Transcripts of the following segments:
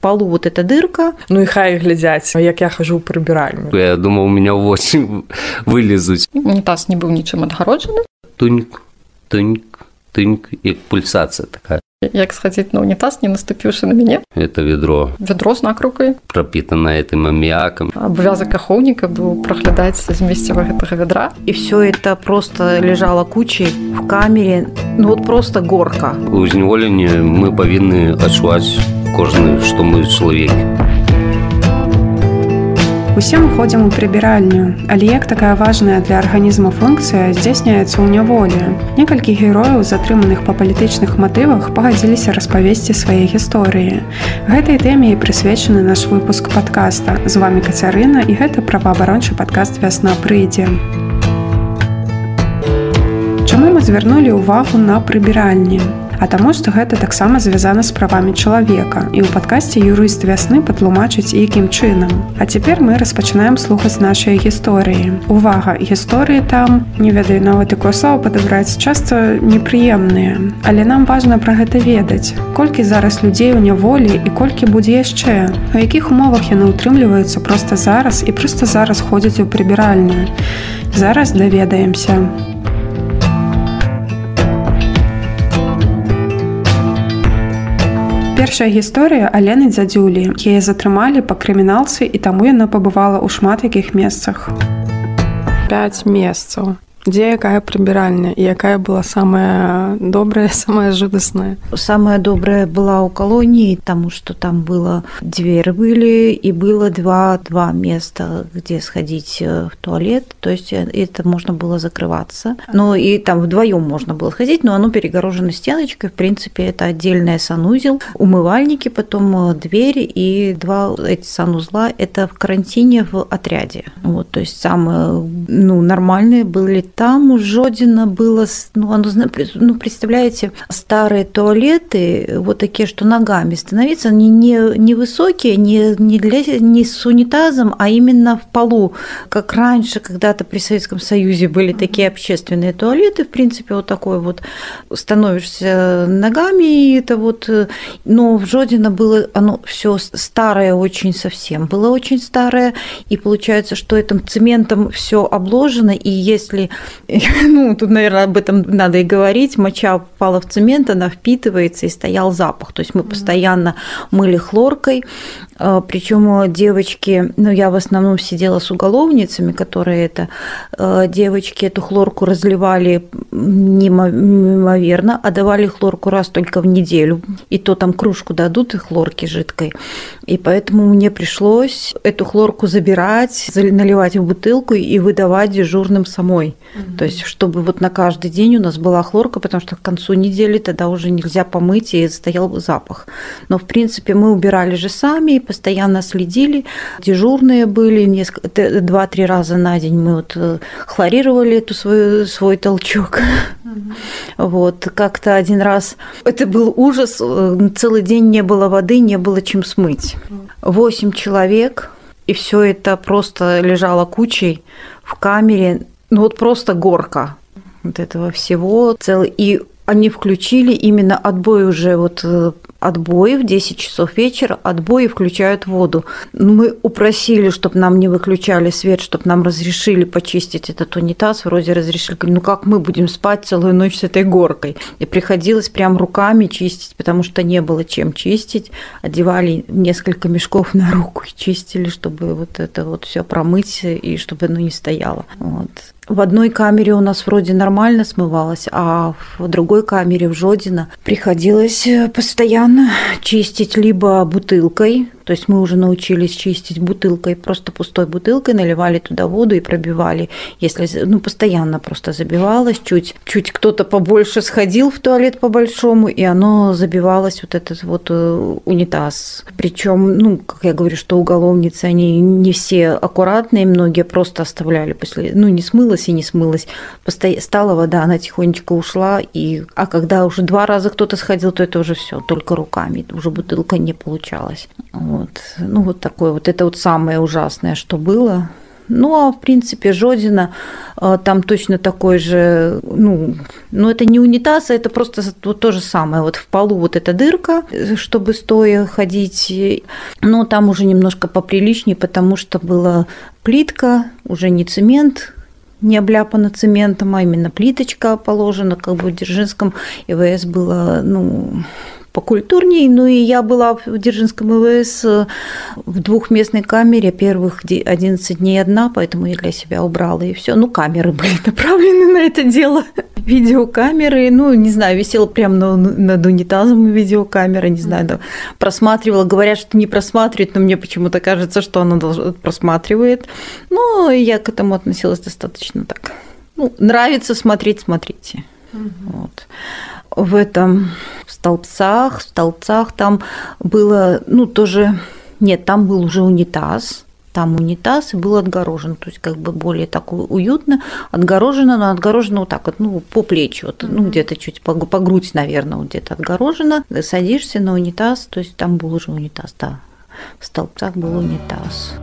полу вот эта дырка. Ну і хай глядзяць, як я хожу ў прыбіральню. Я думаў, у меня вось вылезуць. Унітаз не быў нічым адгароджаны. Туньк, туньк, туньк, як пульсацыя такая. Як схадзіць на унітаз, не наступіўшы на мяне. Это ведро. Ведро з накрукай. Пропитанное этим аммиаком. Абавязак ахоўніка быў праглядаць змесціва гэтага ведра. И все это просто лежало кучей в камере. Ну вот просто горка. У зняволення мы павінны адчуваць кожны, што мы чалавекі. Усе мы ходзім у прыбіральню, але як такая важная для арганізма функцыя здзяйсняецца ў няволі. Некалькі герояў, затрыманых па палітычных матывах, пагадзіліся распавесці свае гісторыі. Гэтай тэме і прысвечаны наш выпуск падкаста. З вамі Кацярына, і гэта праваабарончы падкаст «Вясна прыйдзе». Чаму мы звярнулі ўвагу на прыбіральні? А таму, што гэта таксама звязана з правамі чалавека. І ў падкасце юрыст «Вясны» патлумачыць, якім чынам. А цяпер мы распачынаем слухаць нашыя гісторыі. Увага, гісторыі там, не ведаю нават якое слова падабраць, часта непрыемныя. Але нам важна пра гэта ведаць. Колькі зараз людзей у няволі і колькі будзе яшчэ? У якіх умовах яны ўтрымліваюцца проста зараз і проста зараз ходзяць у прыбіральню? Зараз даведаемся. Першая гісторыя Алены Дзядзюлі. Яе затрымалі па крыміналцы, і таму яна пабывала ў шмат якіх месцах. 5 месцаў. Дзе якая прыбіральня і якая была самая добрая, самая жудасная? Самая добрая была ў калоніі, таму што там было дверы были, и было два места, где сходить в туалет. То есть это можно было закрываться. Ну и там вдвоем можно было сходить, но оно перегорожено стеночкой. В принципе, это отдельный санузел, умывальники, потом двери и 2 эти санузла. Это в карантине в отряде. Вот, то есть самые нормальные были. Там у Жодина было, представляете, старые туалеты, вот такие, что ногами становиться, они не высокие, не с унитазом, а именно в полу. Как раньше, когда-то при Советском Союзе были такие общественные туалеты, в принципе, вот такой вот, становишься ногами, и это вот, но в Жодино было, оно все старое очень совсем, было очень старое, и получается, что этим цементом все обложено, и если тут, наверное, об этом надо и говорить. Моча попала в цемент, она впитывается, и стоял запах. То есть мы постоянно мыли хлоркой. Причем девочки, я в основном сидела с уголовницами, которые девочки эту хлорку разливали неимоверно, а давали хлорку раз только в неделю. И то там кружку дадут и хлорки жидкой. И поэтому мне пришлось эту хлорку забирать, наливать в бутылку и выдавать дежурным самой. То есть, чтобы вот на каждый день у нас была хлорка, потому что к концу недели тогда уже нельзя помыть, и стоял бы запах. Но, в принципе, мы убирали же сами и постоянно следили. Дежурные были 2-3 раза на день. Мы вот хлорировали свой толчок. Вот. Как-то один раз это был ужас. Целый день не было воды, не было чем смыть. 8 человек, и все это просто лежало кучей в камере. Вот просто горка вот этого всего. И они включили именно отбой уже, отбой в 10 часов вечера, отбой и включают воду. Мы упросили, чтобы нам не выключали свет, чтобы нам разрешили почистить этот унитаз. Вроде разрешили. Как мы будем спать целую ночь с этой горкой? И приходилось прям руками чистить, потому что не было чем чистить. Одевали несколько мешков на руку и чистили, чтобы вот это вот все промыть, и чтобы оно не стояло. Вот. В одной камере у нас вроде нормально смывалось, а в другой камере в Жодино приходилось постоянно чистить либо бутылкой, то есть мы уже научились чистить бутылкой, просто пустой бутылкой, наливали туда воду и пробивали. Если, постоянно просто забивалось, чуть кто-то побольше сходил в туалет по-большому, и оно забивалось, вот этот вот унитаз. Причем, как я говорю, что уголовницы, они не все аккуратные, многие просто оставляли после, не смылось и не смылось. Стала вода, она тихонечко ушла, а когда уже 2 раза кто-то сходил, то это уже все только руками, уже бутылка не получалась. Вот. Вот такое вот. Это вот самое ужасное, что было. Ну, а в принципе, Жодино, там точно такой же, ну, это не унитаз, а это просто вот то же самое. Вот в полу вот эта дырка, чтобы стоя ходить, но там уже немножко поприличнее, потому что была плитка, уже не цемент, не обляпана цементом, а именно плиточка положена, как бы в Дзержинском ИВС было, ну, покультурней. Ну и я была в Дзержинском ИВС в двухместной камере первых 11 дней одна, поэтому я для себя убрала, и все. Ну, камеры были направлены на это дело. Видеокамеры, ну, не знаю, висела прямо над унитазом видеокамера, не знаю, да, просматривала. Говорят, что не просматривает, но мне почему-то кажется, что она просматривает. Но я к этому относилась достаточно так. Ну, нравится смотреть, смотрите. Вот. В столбцах там было, ну, тоже, нет, там был уже унитаз, и был отгорожен, то есть как бы более так уютно, отгорожено, но отгорожено вот так вот, ну, по плечи, вот, ну, где-то чуть по грудь, наверное, вот где-то отгорожено, садишься на унитаз, то есть там был уже унитаз, да, в столбцах был унитаз.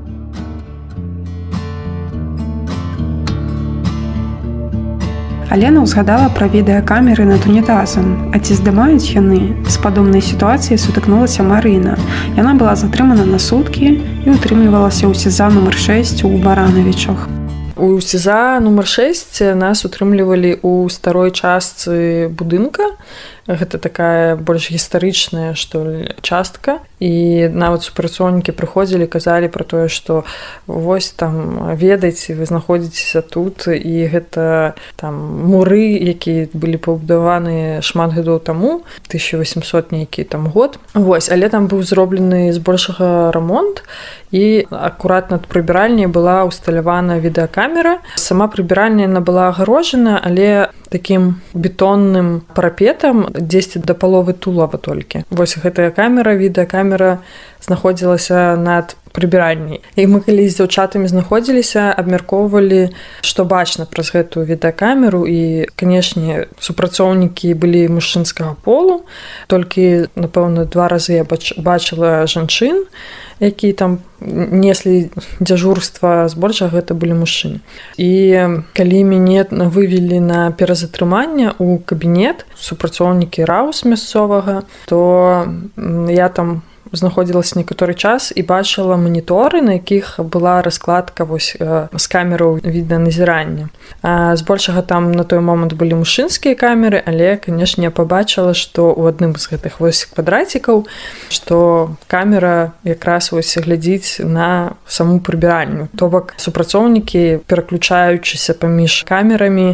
Алена ўзгадала пра відэакамеры над унітазам. А ці здымаюць яны? З падобнай сітуацыяй сутыкнулася Марына. Яна была затрымана на суткі і утрымлівалася ў СІЗА нумар 6 у Баранавічах. У СІЗА нумар 6 нас утрымлівалі ў старой частцы будынка. Гэта такая больш гістарычная, што ли, частка. І нават супрацоўнікі прыходзілі, казалі пра тое, што вось там ведаеце, вы знаходзіцеся тут, і гэта там муры, якія былі пабудаваны шмат гадоў таму, 1800 нейкі там год. Вось, але там быў зроблены збольшага рамонт, і акурат над прыбіральняй была ўсталявана відэакамера. Сама прыбіральня яна была агарожана, але такім бетонным парапетам, 10 да паловы тулава толькі. Вось гэтая камера, відэакамера знаходзілася над прыбіральняй. І мы калі з дзяўчатамі знаходзіліся, абмяркоўвалі, што бачна праз гэтую відэакамеру, і, канешне, супрацоўнікі былі мужчынскага полу, толькі, напэўна, 2 разы я бачыла жанчын, якія там неслі дзяжурства, збольшага гэта былі мужчыны. І калі мяне вывелі на перазатрыманне ў кабінет супрацоўнікі РАУС мясцовага, то я там знаходзілася некаторы час і бачыла маніторы, на якіх была раскладка вось з камераў відэаназірання. Збольшага там на той момант былі мужчынскія камеры, але, канешне, я пабачыла, што ў адным з гэтых вось квадрацікаў, што камера якраз вось глядзіць на саму прыбіральню. То бок супрацоўнікі, пераключаючыся паміж камерамі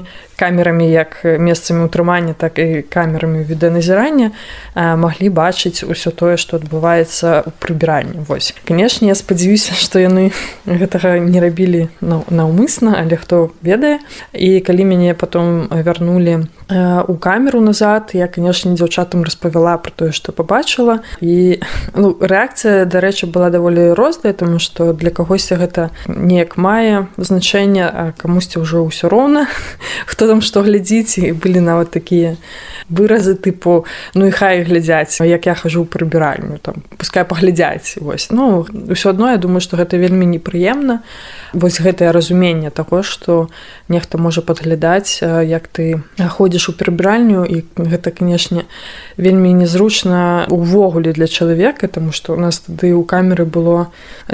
як месцамі ўтрымання, так і камерамі відэаназірання, маглі бачыць усё тое, што адбываецца ў прыбіральні. Вось. Канешне, я спадзяюся, што яны гэтага не рабілі наўмысна, але хто ведае. І калі мяне потом вярнулі у камеру назад, я, канешне, дзяўчатам распавяла пра тое, што пабачыла. І рэакцыя, дарэчы, была даволі розная, таму што для кагосьці гэта неяк мае значэнне, а камусьці ўжо ўсё роўна, хто там што глядзіць, і былі нават такія выразы тыпу, ну і хай глядзяць, як я хожу ў прыбіральню, там, пускай паглядзяць. Вось. Ну, ўсё адно, я думаю, што гэта вельмі непрыемна. Вось гэтае разуменне таго, што нехта можа падглядаць, як ты ходзіш у прыбіральню, і гэта, канешне, вельмі незручна увогуле для чалавека, таму што у нас тады ў камеры было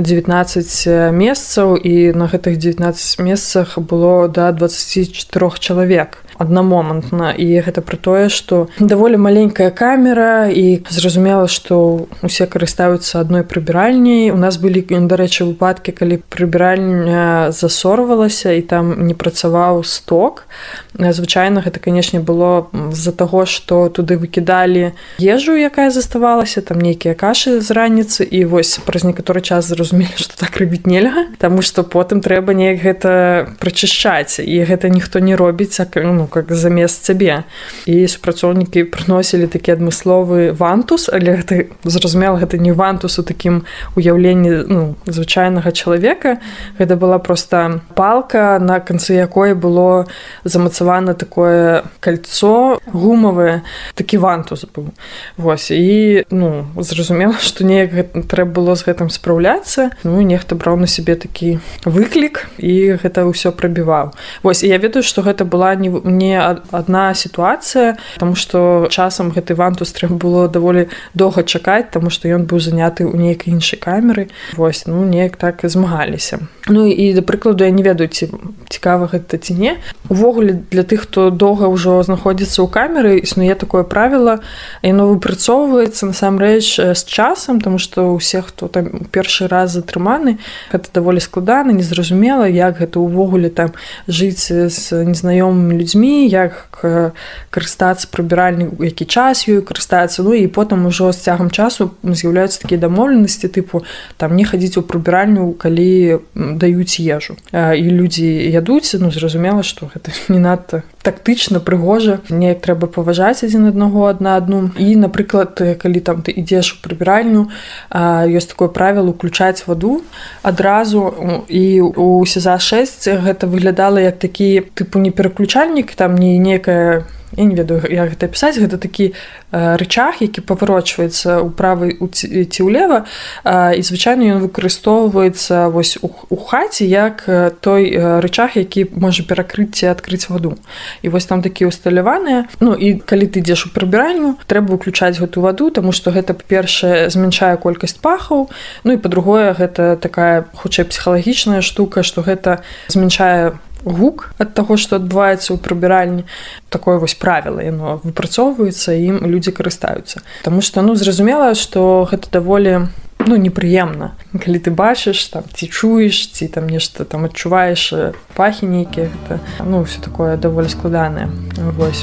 19 месцаў, і на гэтых 19 месцах было да 24 чалавек аднамомантна. І гэта пры тое, што даволі маленькая камера, і зразумела, што усе карыстаюцца адной прыбіральняй. У нас былі, дарэчы, выпадкі, калі прыбіральня засорвалася, і там не працаваў сток. Звычайна гэта, канешне, было з-за таго, што туды выкідалі ежу, якая заставалася, там нейкія кашы з раніцы, і вось праз некаторы час зразумелі, што так рабіць нельга, таму што потым трэба неяк гэта прачышчаць, і гэта ніхто не робіць, как замест цябе. І супрацоўнікі прыносілі такі адмысловы вантус, але гэта, зразумела, гэта не вантус у такім уяўленні звычайнага чалавека. Гэта была проста палка, на канцы якой было замацавана такое кольцо гумавае, такі вантус быў. Вось, і зразумела, што неяк трэба было з гэтым спраўляцца. Нехта браў на сябе такі выклік і гэта ўсё прабіваў. Вось, і я ведаю, што гэта была не адна сітуацыя, таму што часам гэты вантус трэба было даволі доўга чакаць, таму што ён быў заняты ў нейкай іншай камеры. Вось, неяк так і змагаліся. І, да прыкладу, я не ведаю, ці цікава гэта ці не. Увогуле, для тых, хто доўга ўжо знаходзіцца ў камеры, існуе такое правіла, яно выпрацоўваецца насамрэч з часам, таму што ўсе, хто там першы раз затрыманы, гэта даволі складана, незразумела, як гэта ўвогуле там жыць з незнаёмымі людзьмі, як карыстацца прыбіральняй, які час ёй карыстацца, і потым ужо з цягам часу з'яўляюцца такія дамоўленасці, тыпу там не хадзіць у прыбіральню, калі даюць ежу. І людзі ядуць, зразумела, што гэта не надта тактычна, прыгожа, неяк трэба паважаць адзін аднаго, адна адну. І, напрыклад, калі там ты ідзеш у прыбіральню, ёсць такое правіла уключаць ваду адразу, і у СІЗА-6 гэта выглядала як такі тыпу не пераключальнік, там не некая, я не ведаю, як гэта пісаць, гэта такі рычаг, які паварочваецца ўправа ці ўлева, і звычайна ён выкарыстоўваецца вось у хаце як той рычаг, які можа перакрыць ці адкрыць ваду. І вось там такія усталяваныя. І калі ты ідзеш у прыбіральню, трэба выключаць гэту ваду, таму што гэта, па-першае, змяншае колькасць пахаў, і па-другое, гэта такая, хутчэй, псіхалагічная штука, што гэта змяншае гук ад таго, што адбываецца ў прыбіральні. Такое вось правіла, яно выпрацоўваецца, і ім людзі карыстаюцца. Таму што, зразумела, што гэта даволі непрыемна. Калі ты бачыш, там, ці чуеш, ці там нешта там адчуваеш пахі нейкія, гэта, ўсё такое даволі складанае. Вось.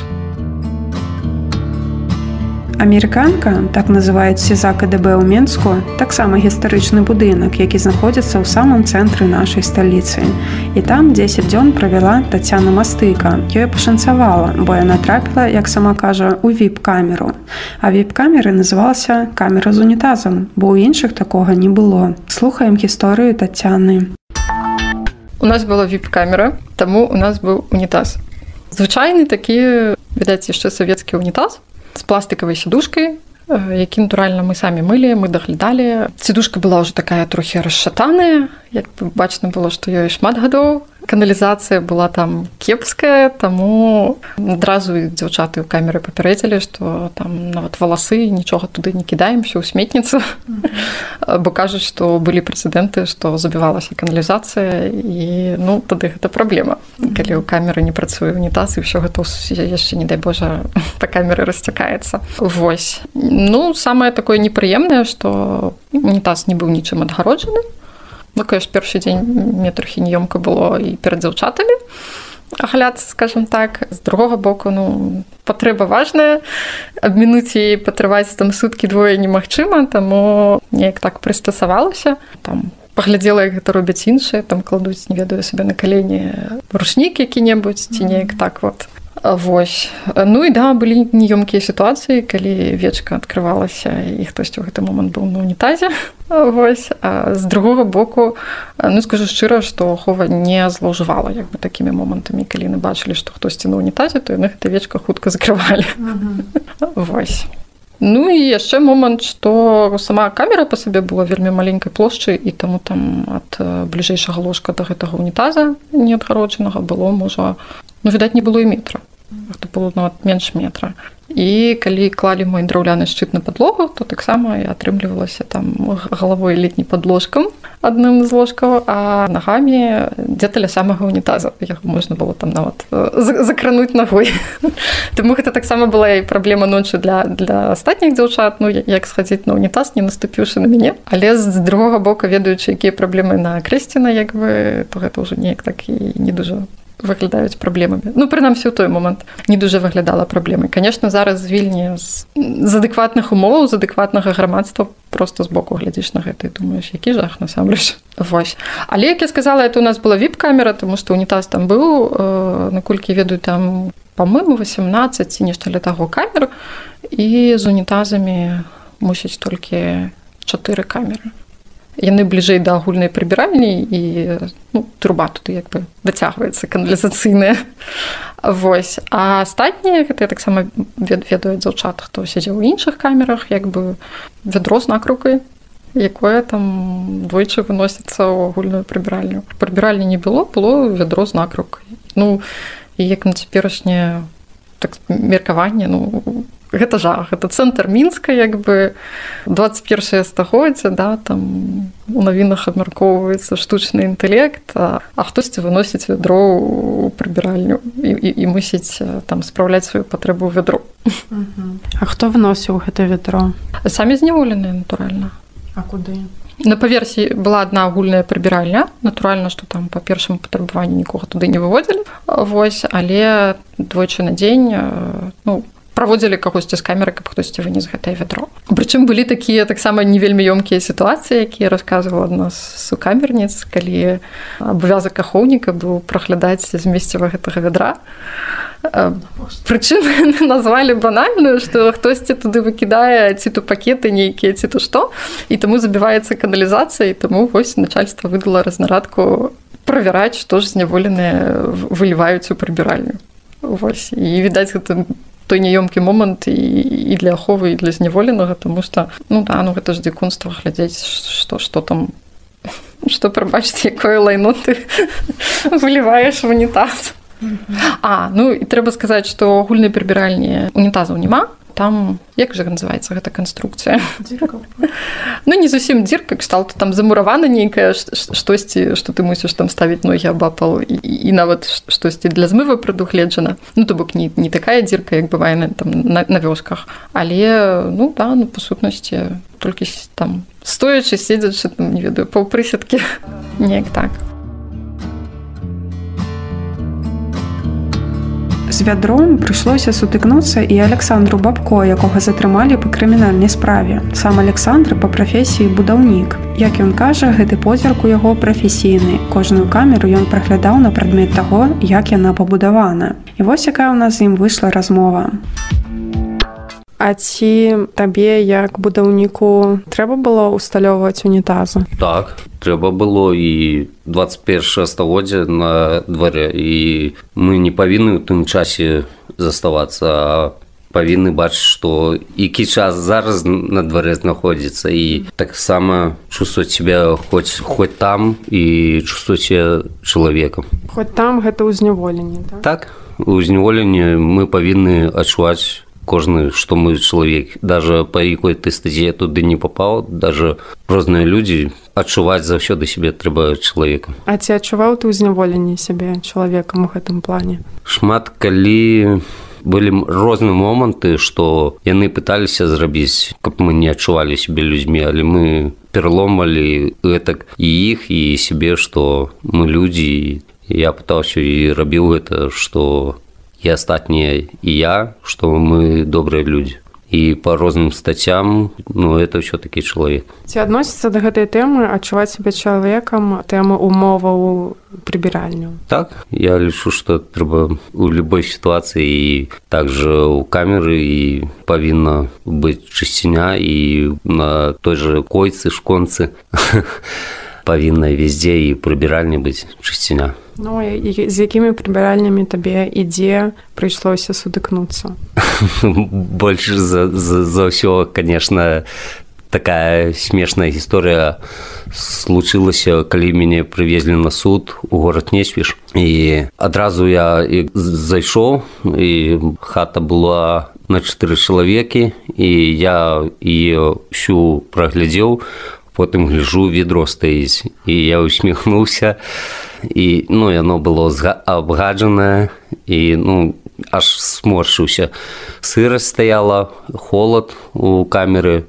Амерыканка, так называюць СІЗА КДБ ў Менску, таксама гістарычны будынак, які знаходзіцца ў самым цэнтры нашай сталіцы. І там 10 дзён правяла Тацяна Мастыка. Ёй пашанцавала, бо яна трапіла, як сама кажа, у віп-камеру. А віп-камеры называлася камера з унітазам, бо ў іншых такога не было. Слухаем гісторыю Тацяны. У нас была віп-камера, таму у нас быў унітаз. Звычайны такі, відаць, яшчэ савецкі унітаз, з пластикавай сідушкай, які, натуральна, мы самі мылі, мы даглядалі. Сідушка была ўжо такая трохі расшатаная, як бачна было, што ёй шмат гадоў. Каналізацыя была там кепская, таму адразу дзяўчаты ў камеры папярэдзілі, што там нават валасы, нічога туды не кідаем, усё ў сметніцу. Бо кажуць, што былі прэцэдэнты, што забівалася каналізацыя, і, тады гэта праблема. Калі ў камеры не працуе унітаз, і ўсё гэта яшчэ, не дай Божа, па камеры расцякаецца. Вось. Самае такое непрыемнае, што унітаз не быў нічым адгароджаны. Конечно, першы дзень мне трохі няёмка было і перад дзяўчатамі аглядацца, скажем так. З другога боку, патрэба важная, абмінуць і патрываць там суткі двое немагчыма, таму неяк так прыстасавалася. Там паглядзела, як гэта робяць іншыя, там кладуць, не ведаю, сабе на калені рушнік які-небудзь, ці неяк так вот. Вось. І да, былі няёмкія сітуацыі, калі вечка адкрывалася, і хтосьці ў гэты момант быў на унітазе. Вось. А з другога боку, скажу шчыра, што ахова не злоўжывала такімі момантамі, калі яны бачылі, што хтосьці на унітазе, то яны гэта вечка хутка закрывалі. Вось. І яшчэ момант, што сама камера па сабе была вельмі маленькай плошчай, і таму там ад бліжэйшага ложка да гэтага унітаза неадгароджанага было, можа, відаць, не было і метра. Гэта было нават менш метра. І калі клалі мой драўляны шчыт на падлогу, то таксама я атрымлівалася там галавой ледь не пад ложкам, адным з ложкаў, а нагамі дзе-то ля самага унітаза. Яго можна было там нават закрануць нагой. Таму гэта таксама была і праблема ночы для астатніх дзяўчат, як схадзіць на унітаз, не наступіўшы на мяне. Але з другога бока, ведаючы, якія праблемы на Крэсціна, то гэта ўжо неяк так і не дужа выглядаюць праблемамі. Прынамсі, ў той момант не дужа выглядала праблемай. Канешне, зараз з Вільні з адэкватных умоваў, з адэкватнага грамадства проста з боку глядзіш на гэта і думаеш, які жах насамрэч. Вось. Але, як я сказала, это у нас была віп-камера, таму што унітаз там быў, наколькі ведаю, там па-мойму, 18 ці нешта ля таго камер, і з унітазамі мусіць толькі 4 камеры. Яны бліжэй да агульнай прыбіральні, і труба туды як бы дацягваецца каналізацыйная. Вось. А астатнія, гэта я таксама ведаю дзяўчат, хто сядзеў у іншых камерах, як бы вядро з накрукай, якое там двойчы выносіцца ў агульную прыбіральню. Прыбіральні не было вядро з накрукай. І як на цяперашняе меркаванне, гэта жах, гэта цэнтр Мінска, як бы 21 стагоддзе, да, там у навінах абмяркоўваецца штучны інтэлект, а хтосьці выносіць вядро ў прыбіральню і мусіць там спраўляць сваю патрэбу ў вядро. А хто выносіў гэта вядро? Самі зняволеныя, натуральна. А куды? На паверсе была адна агульная прыбіральня. Натуральна, што там па першаму патрабаванні нікога туды не выводзілі. Вось, але двойчы на дзень праводзілі кагосьці з камеры, каб хтосьці вынес гэтае вядро. Прычым былі такія таксама не вельмі ёмкія сітуацыі, якія расказвала адна з сукамерніц, калі абавязак ахоўніка быў праглядаць змесціва гэтага вядра. Прычым назвалі банальную, што хтосьці туды выкідае ці то пакеты нейкія, ці то што, і таму забіваецца каналізацыя, і таму вось начальства выдала разнарадку правяраць, што ж зняволеныя выліваюць у прыбіральню. Вось. І відаць, гэта той няёмкі момант і для аховы, і для зняволенага, таму што гэта ж дзікунства глядзець, што там, што прабачце, якое лайно ты выліваеш в унітаз. І трэба сказаць, што агульнай прыбіральні унітазаў няма. Там, як жа называецца гэта канструкцыя? Дзірка. Не зусім дзірка, кшталту там замуравана нейкае штосьці, што ты мусіш там ставіць ногі абапал, і нават штосьці для змыва прадугледжана. То бок не такая дзірка, як бывае там на вёсках, але па сутнасці толькі там стоячы, седзячы, не ведаю, паўпрысядкі, неяк так. З вядром прыйшлося сутыкнуцца і Александру Бабко, якога затрымалі па крымінальнай справе. Сам Александр па прафесіі будаўнік. Як ён кажа, гэты позірк у яго прафесійны. Кожную камеру ён праглядаў на прадмет таго, як яна пабудавана. І вось якая ў нас з ім выйшла размова. А ці табе, як будаўніку, трэба было ўсталёўваць унітазы? Так, трэба было, і 21 стагоддзе на дварэ, і мы не павінны ў тым часе заставацца, а павінны бачыць, што які час зараз на дварэ знаходзіцца, і таксама чувствовать себя хоть там і чувствовать себя чалавекам. Хоць там гэта ў зняволенні, так? Так, у зняволенні мы павінны адчуваць кожны, што мы чалавек. Даже па якой ты стадзе туды не папаў, даже розныя людзі адчуваць заўсёды сябе трэба чалавекам. А ці адчуваў ты ў зняволенні сябе чалавекам у гэтым плане? Шмат калі былі розныя моманты, што яны пыталіся зрабіць, каб мы не адчувалі сябе людзьмі, але мы пераломвалі гэтак і іх, і сябе, што мы людзі. Я пытаўся і рабіў гэта, што і астатнія, і я, што мы добрыя людзі. І па розным стацям, это ўсё-такі чалавек. Ці адносіцца да гэтай тэмы адчуваць сябе чалавекам тэмы умоваў прыбіральню? Так, я лічу, што трэба у любой сітуацыі, і также у камеры, і павінна быць чысціня, і на той жа койцы, шконцы павінна везде і прыбіральня быць чысціня. І з якімі прыбіральнямі табе ідзе прыйшлося сутыкнуцца? Больш за ўсё, конечно, такая смешная гісторыя случылася, калі мяне прывезлі на суд у горад Несвіж. І адразу я зайшоў, і хата была на 4 чалавекі, і я яе ўсю праглядзеў, потым гляджу, ведро стаіць, і я усміхнуўся, і яно было абгаджанае, і аж сморшыўся. Сырасць стаяла, холод у камеры,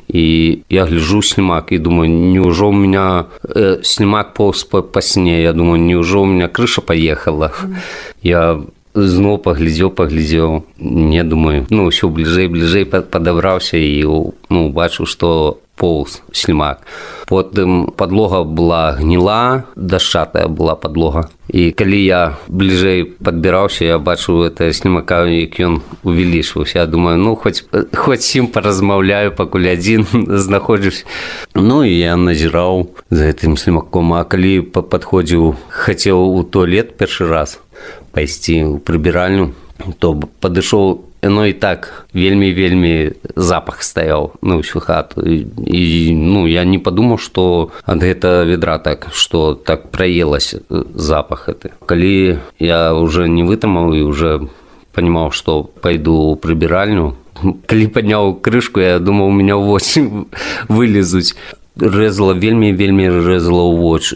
і я гляджу слімак, і думаю, неужо у меня слімак поўз па сне, я думаю, неужо у меня крыша паехала. Я зноў паглядзеў, не думаю, ўсё бліжэй падабраўся, і бачу, што поўз слімак. Потым падлога была гніла, дашчатая была падлога. І калі я бліжэй падбіраўся, я бачыў гэта слімака, як ён увялічваўся. Я думаю, ну, хоць ім паразмаўляю, пакуль адзін знаходжусь. Ну, і я назіраў за гэтым слімаком. А калі падходзіў, хацеў у туалет першы раз пайсці ў прыбіральню, то падышоў, ну і так вельмі запах стаяў на ўсю хату. І ну, я не падумаў, што ад гэта ведра так, што так праелася запах гэты. Калі я уже не вытрымаў і уже панимаў, што пайду ў прыбіральню, калі падняў крышку, я думаў, у меня вочы вылезуць. Рэзала, вельмі рэзала ў вочы.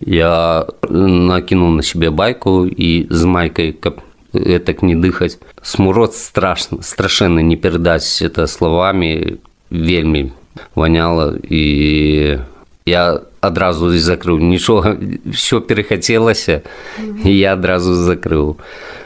Я накінуў на себе байку і з майкай, каб так не дыхаць. Смурод страшэнны, не перадаць это словамі, вельмі воняла, і я адразу закрыў. Нічога, все перахацелася, і я адразу закрыў.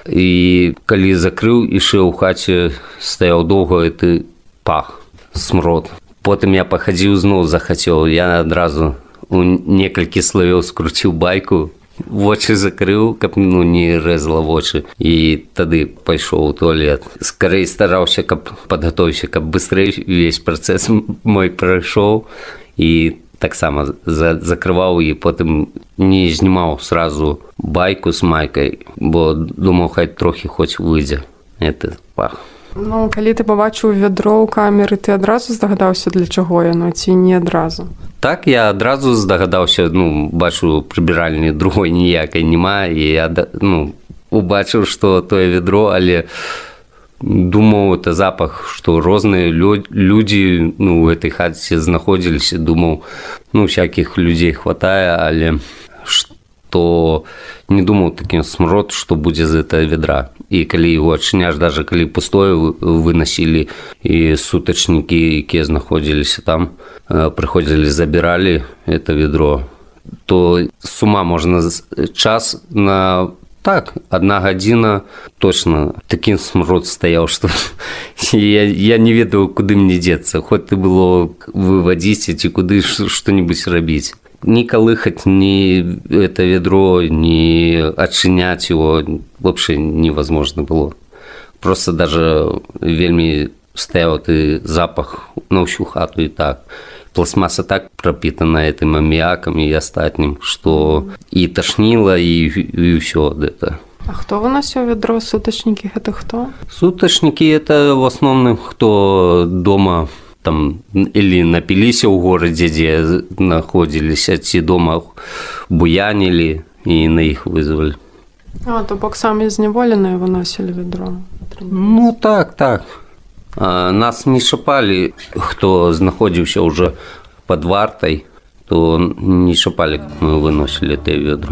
І калі закрыў, ішоў у хаце, стаяў доўга гэты пах, смрод. Потым я пахадзіў, зноў захацеў. Я адразу у некалькі словаў скруціў байку, вочы закрыў, каб ну, не рэзала вочы, і тады пайшоў у туалет. Скарэй стараўся, каб падгатовіўся, каб быстрэй увесь працэс мой прайшоў, і таксама закрываў, і потым не знімаў сразу байку з майкай, бо думаў, хай трохі хоць выйдзе гэты пах. Ну, калі ты пабачыў вядро ў камеры, ты адразу здагадаўся, для чаго яно, ці не адразу? Так, я адразу здагадаўся, ну, бачу, прыбіральні другой ніякай няма, і я, ну, убачыў, што тое ведро, але думаў, это запах, што розныя людзі, ну, у гэтай хаце знаходзіліся, думаў, ну, всякіх людзей хватае, але што не думаў такім смрод, што будзе з гэтага ведра. І калі яго адчыняш, даже калі пустое выносілі, і сутачнікі, якія знаходзіліся там, прыходзілі, забіралі это ведро, то з ума можна час на, так, 1 гадзіна точно такі смрод стаяў, што я не ведаў, куды мне дзецца, хоць ты было вывадзіць ці куды што-нибудь рабіць. Ни колыхать, ни это ведро, ни отчинять его вообще невозможно было. Просто даже вельми стоял этот запах на всю хату и так. Пластмасса так пропитана этим аммиаком и остатним, что и тошнило, и все это. А кто выносил ведро? Суточники это кто? Суточники это в основном кто дома там или напились в городе, где находились, ці дома буянили и на их вызвали. А, то бок самі зневоленные выносили ведро? Ну так. А нас не шапали, кто находился уже под вартой, то не шапали, как мы выносили это ведро.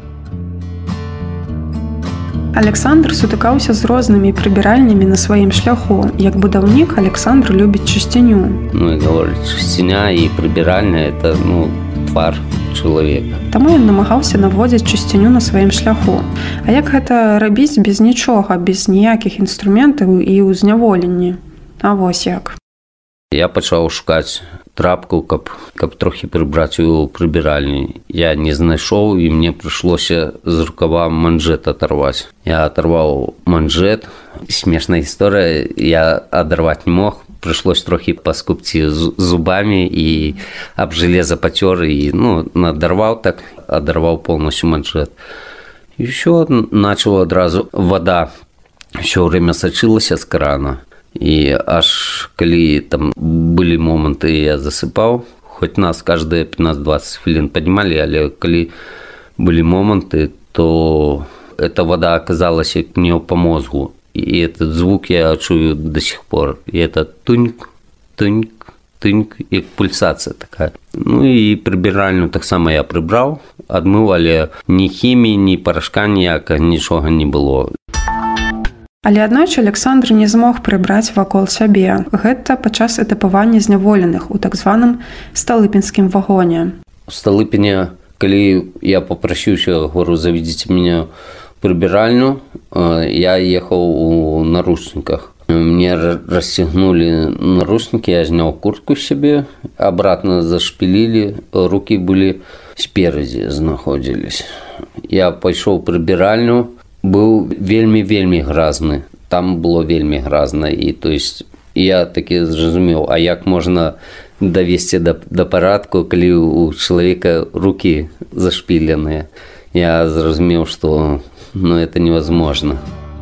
Александр сутыкаўся з рознымі прыбіральнямі на сваім шляху. Як будаўнік, Александр любіць чысціню. Ну, і говорить, чысціня і прыбіральня – это, ну, твар чалавека. Таму ён намагаўся наводзіць чысціню на сваім шляху. А як гэта рабіць без нічога, без ніякіх інструментаў і ў зняволенні? А вось як. Я пачаў шукаць трапку, каб трохі прыбраць у прыбіральні. Я не знайшоў, і мне прыйшлося з рукава манжет адарваць. Я адарваў манжет. Смешная гісторыя, я адарваць не мог. Прыйшлось трохі паскупці зубамі і аб жалеза пацёр, і, ну, надарваў так, адарваў полностью манжет. І ўсё, начало адразу вода ўсё время сачылася з крана. І аж калі там былі моманты, я засыпаў, хоць нас каждые 15-20 хвілін паднімалі, але калі былі моманты, то эта вода оказалась мне по мозгу. И этот звук я чую до сих пор. И это туньк, туньк, туньк, и пульсация такая. Ну и прибиральню так само я прибрал, адмыў, але ні хіміі, ні порошка ніяка, нічога не было. Але аднойчы Александр не змог прыбраць вакол сябе. Гэта падчас этапавання зняволеных у так званым сталыпінскім вагоне. У Сталыпіне, калі я папрасіўся, говорю, заведзіце мяне прыбіральню, я ехаў у наручніках. Мне расстегнули наручники, я снял куртку себе, обратно зашпилили, руки были спереди знаходились. Я пошел в прибиральню, был вельми грязный. Там было вельми грязно. И то есть я таки зрозумів, а як можна довести до порядку, коли у человека руки зашпиленные. Я зрозумів, что это невозможно.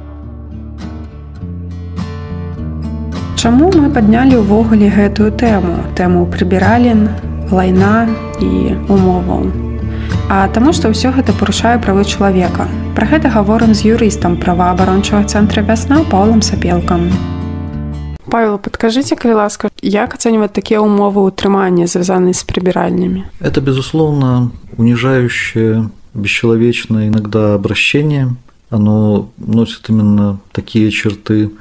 Чаму мы паднялі ўвогуле гэтую тэму прыбіралін, лайна і умоваў? А таму, што ўсё гэта парушае правы чалавека. Пра гэта гаворым з юрыстам праваабарончага цэнтра «Вясна» Паўлам Сапелкам. Павел, подкажите, коли ласка, як оценивать такие умовы утрымания, связанные с прибиральнями? Это, безусловно, унижающее, бесчеловечное иногда обращение. Оно носит именно такие черты.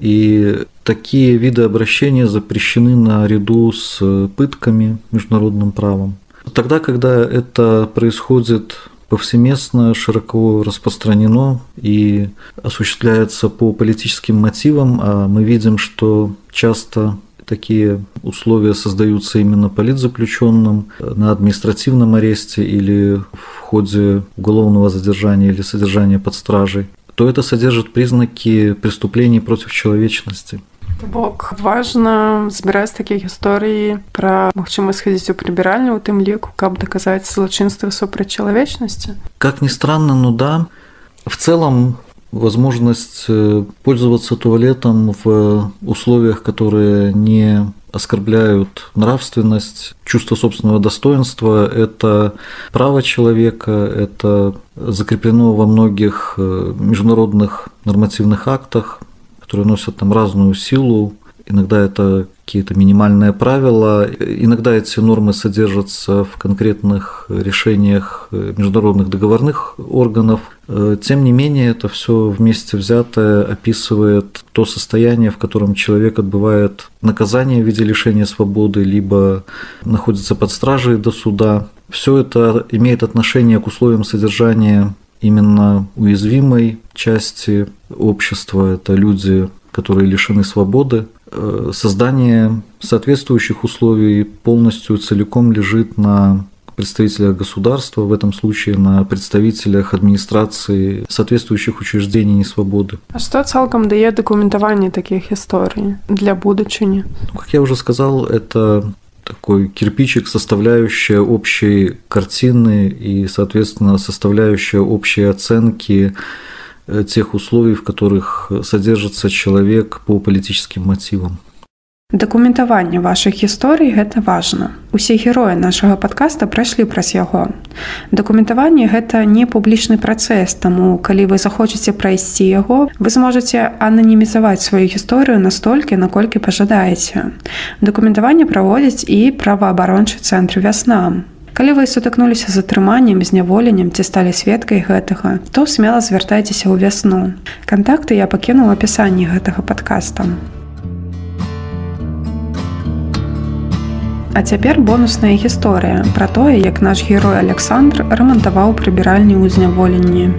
И такие виды обращения запрещены наряду с пытками международным правом. Тогда, когда это происходит повсеместно, широко распространено и осуществляется по политическим мотивам, а мы видим, что часто такие условия создаются именно политзаключенным на административном аресте или в ходе уголовного задержания или содержания под стражей, то это содержит признаки преступлений против человечности. Бок важна збіраць такіх гісторый пра магчымасць схадзіць у прыбіральню, у тым ліку, каб даказаць злачынства супраць чалавечнасці. Как ни странно, но да. В целом, возможность пользоваться туалетом в условиях, которые не оскорбляют нравственность, чувство собственного достоинства – это право человека, это закреплено во многих международных нормативных актах, которые носят там разную силу. Иногда это какие-то минимальные правила, иногда эти нормы содержатся в конкретных решениях международных договорных органов. Тем не менее, это все вместе взятое описывает то состояние, в котором человек отбывает наказание в виде лишения свободы, либо находится под стражей до суда. Все это имеет отношение к условиям содержания именно уязвимой части общества. Это люди, которые лишены свободы. Создание соответствующих условий полностью целиком лежит на представителях государства, в этом случае на представителях администрации соответствующих учреждений несвободы. А что цалком дает документование таких историй для будущего? Как я уже сказал, это такой кирпичик, составляющая общей картины и, соответственно, составляющая общей оценки тех условий, в которых содержится человек по политическим мотивам. Дакументаванне вашых гісторый гэта важна. Усе героі нашага падкаста прайшлі праз яго. Дакументаванне гэта не публічны працэс, таму калі вы захочаце прайсці яго, вы зможаце ананімізаваць сваю гісторыю настолькі, наколькі пажадаеце. Дакументаванне праводзіць і праваабарончы цэнтр «Вясна». Калі вы сутыкнуліся з атрыманнем, зняволеннем ці сталі сведкай гэтага, то смела звяртайцеся ў «Вясну». Кантакты я пакіну ў апісанні гэтага падкаста. А цяпер бонусная гісторыя пра тое, як наш герой Александр рамантаваў прыбіральню ў зняволенні.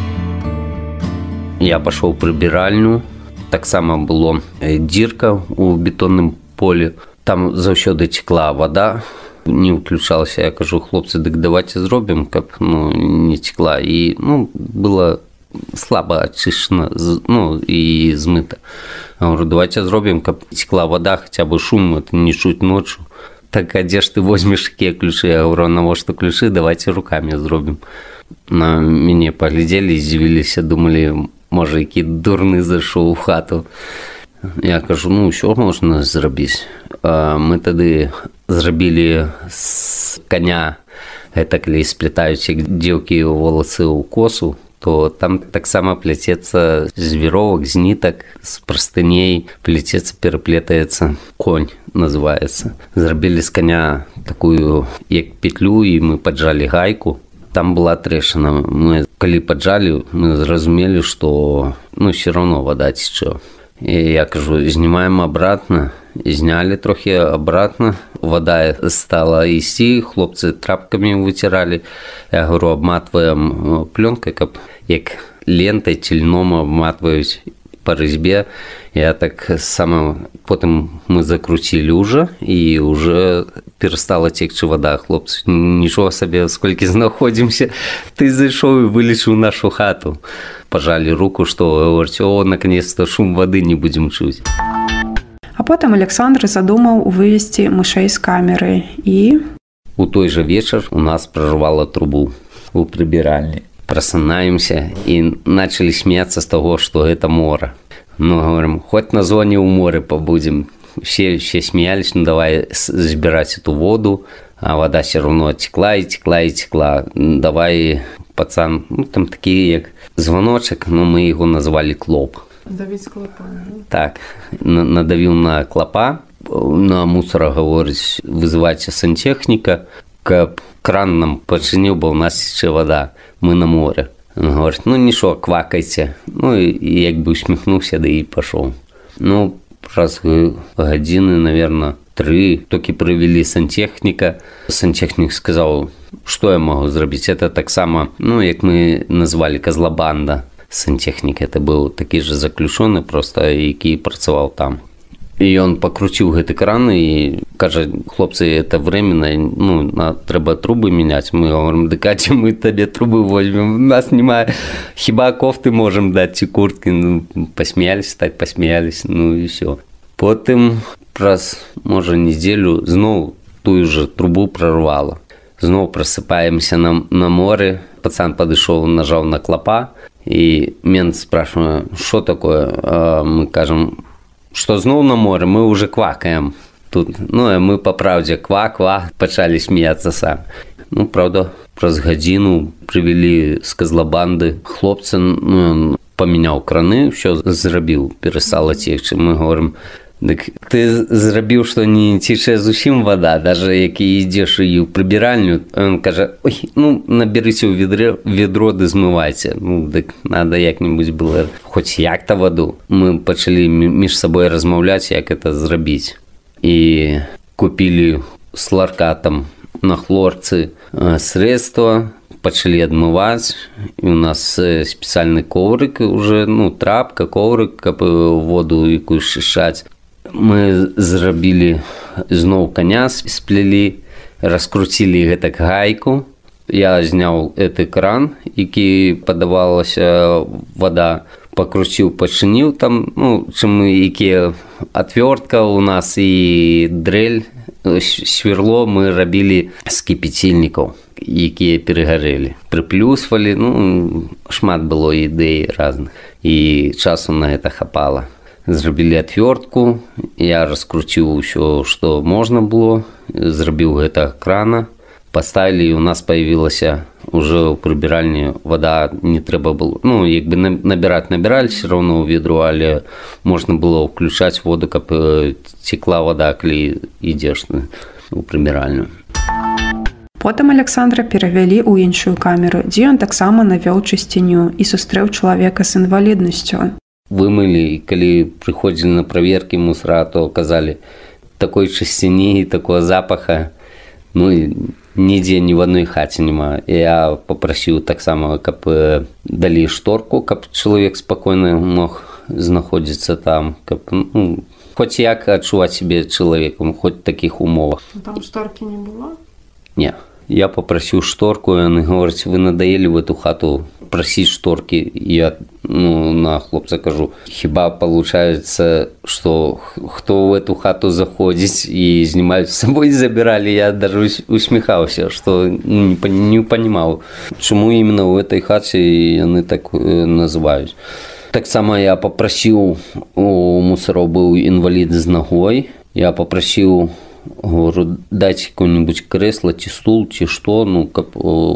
Я пашоў у прыбіральню, таксама было дзірка ў бетонным полі. Там заўсёды цекла вада, не ўключалася. Я кажу, хлопцы, дык давайте зробім, каб не цекла. І было слаба ачышчана і змыта. Я говорю, давайте зробім, каб цекла вода, хаця бы шум, это не чуць ночью. Так, а дзе ж ты возьмеш такія ключы? Я говорю, навошта ключы? Давайте руками зробім. На мяне паглядзелі, здзівіліся, думалі, можа, які дурны зайшоў у хату. Я кажу, ўсё можна зрабіць. Мы тады зрабілі з коня, гэта калі сплетаюць дзеўкі воласы ў косу, то там таксама пляцецца з веровак, з нітак, з прастыней, пляцецца, пераплетаецца, конь называецца. Зрабілі з коня такую, як петлю, і мы паджалі гайку. Там была трэшына. Мы, калі паджалі, мы зразумелі, што все равно вода цечэ. І я кажу, знімаем обратно. Зняли трохи обратно. Вода стала ісці, хлопцы трапками вытирали. Я говорю, обматываем пленкой, как лентой, ці льном обматываюсь. по рызьбе. Я так само... Потым мы закруцілі ўжо, і ўжо перастала цекчы вада. Хлопцы, нічога сабе, сколькі знаходзімся. Ты зайшоў і вылечыў нашу хату. Пажалі руку, што, говорць, о, наконец-то шум вады не будзем чуць. А потым Александр задумаў вывесці мышэй з камеры і... У той жа вечар у нас прорвала трубу у прыбіральні. Просынаемся і начали смеяться з таго, што гэта мора. Ну, говорим, хоть на зоне у моря побудем. Все смеялись, ну давай забирать эту воду, а вода все равно текла и текла и текла. Давай, пацан, ну там такие, как звоночек, но мы его назвали клоп. Давить клопа. Так, надавил на клопа, на мусора, говорить, вызывайте сантехника, каб кран нам починил, бо у нас еще вода, мы на море. Он говорит, ну ничего, квакайте. Ну и як бы усмехнулся, да и пошел. Ну, раз годины, наверное, 3, только провели сантехника. Сантехник сказал, что я могу сделать. Это так само, ну, как мы назвали, козлобанда. Сантехник это был такий же заключенный, просто який працаваў там. І ён пакруціў гэты кран і кажа, хлопцы, это временно, ну, трэба трубы мяняць. Мы говорим, дык а мы табе трубы возьмем, у нас няма, хіба кофты можем даць ці курткі. Ну, посмеялись, так посмеялись, ну і все. Потым праз, можа, недзелю зноў тую же трубу прорвала. Зноў просыпаемся на море, пацан падышоў, нажаў на клапа, і мент спрашивае, что такое? А мы кажем, что зноў на море, мы уже квакаем тут. Ну, и мы по правде ква-ква, пачалі смеяться сам. Ну, правда, праз гадзіну привели з козлобанды хлопца, ну, поменял краны, все зрабіў, перестала течь. Мы говорим, так ты зрабіў, что не цече зусім вода, даже які ідзеш і ў прыбіральню. Он кажа, ой, ну, наберыце ў ведро ды змывайце. Ну, так надо як-нибудь было хоць як-то воду. Мы пачалі між сабой размаўляць, як это зрабіць. І купілі с ларкатам на хлорцы средства, пачалі адмываць. І у нас спецыяльны коврик уже, ну, трапка, коврик, каб воду якую шышаць. Мы зрабілі зноў коня, сплелі, раскруцілі гэтак гайку. Я зняў гэты кран, які падавалася вода, пакруціў, пачыніў там, ну, чым якія отвертка у нас і дрель, сверло мы рабілі з кіпяцільнікаў, якія перагарэлі. Прыплюсвалі, ну, шмат было ідэй разных, і часу на гэта хапала. Зрабілі отвертку, я раскруціў усё, што можна было, зрабіў гэта крана, поставілі, і у нас появілася уже ў прыбіральні вода, не трэба было, ну, як бы набіралі все равно ў ведро, але можна было ўключаць воду, каб цекла вода, калі ідзеш у прыбіральню. Потым Александра перавялі ў іншую камеру, дзе ён таксама навёў чысціню і сустрэў чалавека з інваліднасцю. Вымылі, і калі прыходзілі на праверкі мусора, то казалі, такой чысціні і такого запаха, ну, нідзе ні в адной хаце няма. Я папрасіў таксама, каб далі шторку, каб чалавек спакойна мог знаходзіцца там, каб, ну, хоць як адчуваць сябе чалавекам, хоць в такіх умовах. Там шторкі не было? Не. Я попросил шторку, и они говорят, вы надоели в эту хату просить шторки. Я, ну, на хлопца кажу, хіба получается, что кто в эту хату заходит и снимают с собой, забирали. Я даже усмехался, что не понимал, чему именно в этой хате они так называют. Так само я попросил, у мусоров был инвалид с ногой, я попросил, говорю, дать какое-нибудь кресло, ці стул, ці что, ну, как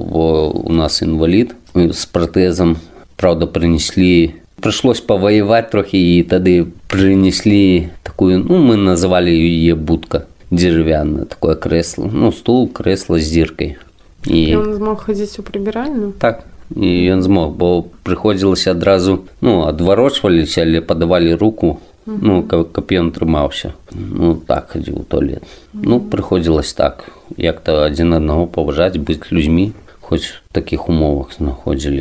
у нас инвалид с протезом. Правда, принесли, пришлось повоевать трохи, и тогда принесли такую, ну, мы называли ее будка деревянная, такое кресло, ну, стул, кресло с дыркой. И он смог ходить у прибиральную? Так, и он смог, бо приходилось одразу, ну, отворачивались, или подавали руку, ну, каб ён трымаўся. Ну, так хадзіў у туалет. Ну, прыходзілася так, як-то адзін аднаго паважаць, быць людзьмі, хоць в такіх умовах знаходзілись.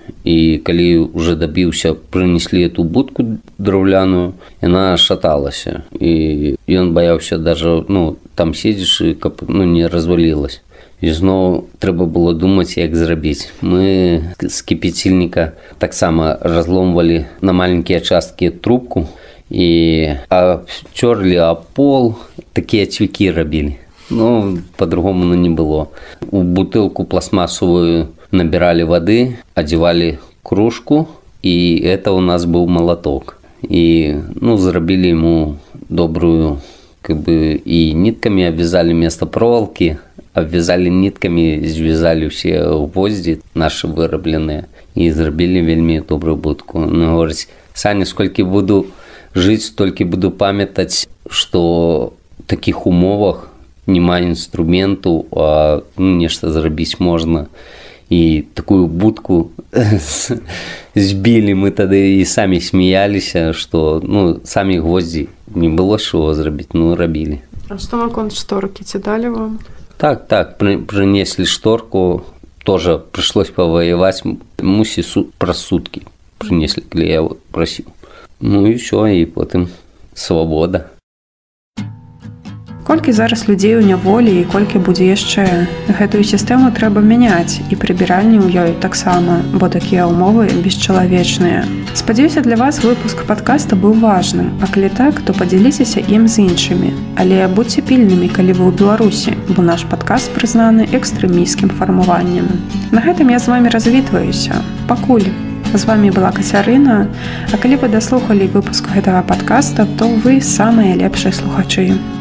і калі уже дабіўся, прынеслі эту будку драўляную, яна шаталася, і ён баяўся даже, там седзіш, каб не развалілась. І зноў трэба было думаць, як зрабіць. Мы з кіпяцільніка таксама разломвалі на маленькія часткі трубку і цёрлі аб пол, такія цвікі рабілі. По-другому не было. У бутылку пластмасовую набирали воды, одевали кружку, и это у нас был молоток. И, зарабили ему добрую, и нитками обвязали вместо проволоки, обвязали нитками, связали все гвозди наши вырабленные, и зарабили вельми добрую будку. Говорить, Саня, сколько буду жить, столько буду памятать, что в таких умовах нема інструменту, а нешта зрабіць можна. І такую будку збілі, мы тады і самі смяяліся, што самі гвоздзі не было чого зрабіць, рабілі. А што наконт шторкі, ці далі вам? Так, прынеслі шторку, тоже прыйшлось паваяваць, мусі праз суткі прынеслі, калі я прасіў. І ўсё, і потым свабода. Колькі зараз людзей у няволі і колькі будзе яшчэ? Гэтую сістэму трэба мяняць, і прыбіральні ў ёй таксама, бо такія ўмовы бесчалавечныя. Спадзяюся, для вас выпуск падкаста быў важным, а калі так, то падзяліцеся ім з іншымі. Але будзьце пільнымі, калі вы ў Беларусі, бо наш падкаст прызнаны экстрэмісцкім фармаваннем. На гэтым я з вамі развітваюся. Пакуль. З вамі была Кацярына, а калі вы даслухалі выпуск гэтага падкаста, то вы самыя лепшыя слухачы.